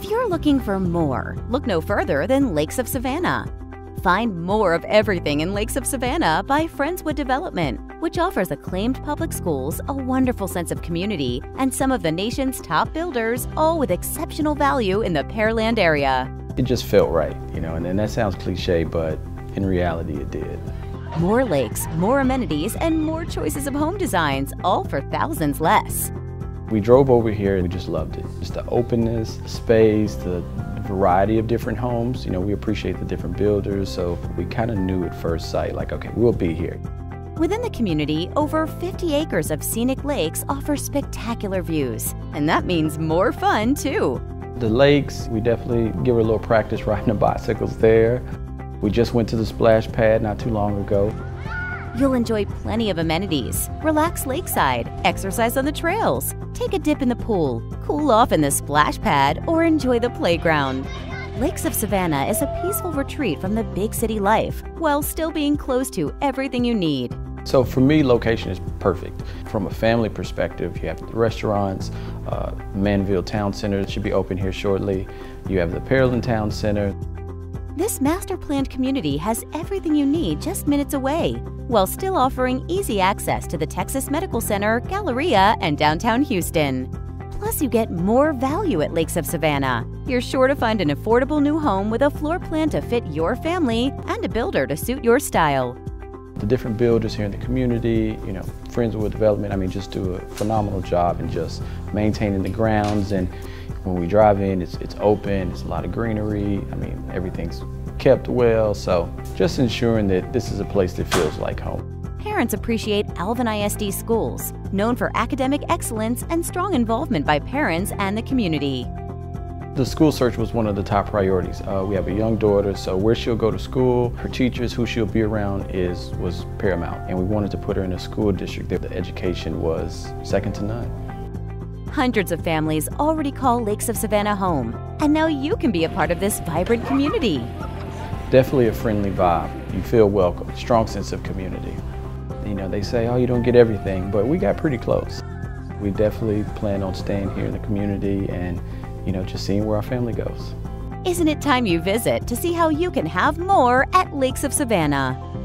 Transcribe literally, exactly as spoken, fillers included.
If you're looking for more, look no further than Lakes of Savannah. Find more of everything in Lakes of Savannah by Friendswood Development, which offers acclaimed public schools, a wonderful sense of community, and some of the nation's top builders, all with exceptional value in the Pearland area. It just felt right, you know, and, and that sounds cliche, but in reality it did. More lakes, more amenities, and more choices of home designs, all for thousands less. We drove over here and we just loved it. Just the openness, the space, the variety of different homes. You know, we appreciate the different builders, so we kind of knew at first sight, like, okay, we'll be here. Within the community, over fifty acres of scenic lakes offer spectacular views, and that means more fun, too. The lakes, we definitely give her a little practice riding the bicycles there. We just went to the splash pad not too long ago. You'll enjoy plenty of amenities. Relax lakeside, exercise on the trails, take a dip in the pool, cool off in the splash pad, or enjoy the playground. Lakes of Savannah is a peaceful retreat from the big city life, while still being close to everything you need. So for me, location is perfect. From a family perspective, you have the restaurants, uh, Manville Town Center should be open here shortly. You have the Pearland Town Center. This master-planned community has everything you need just minutes away, while still offering easy access to the Texas Medical Center, Galleria, and downtown Houston. Plus, you get more value at Lakes of Savannah. You're sure to find an affordable new home with a floor plan to fit your family and a builder to suit your style. The different builders here in the community, you know, Friendswood Development, I mean, just do a phenomenal job in just maintaining the grounds. And when we drive in, it's, it's open, it's a lot of greenery. I mean, everything's kept well, so just ensuring that this is a place that feels like home. Parents appreciate Alvin I S D schools, known for academic excellence and strong involvement by parents and the community. The school search was one of the top priorities. Uh, we have a young daughter, so where she'll go to school, her teachers, who she'll be around is was paramount. And we wanted to put her in a school district that the education was second to none. Hundreds of families already call Lakes of Savannah home, and now you can be a part of this vibrant community. Definitely a friendly vibe. You feel welcome, strong sense of community. You know, they say, oh, you don't get everything, but we got pretty close. We definitely plan on staying here in the community and, you know, just seeing where our family goes. Isn't it time you visit to see how you can have more at Lakes of Savannah?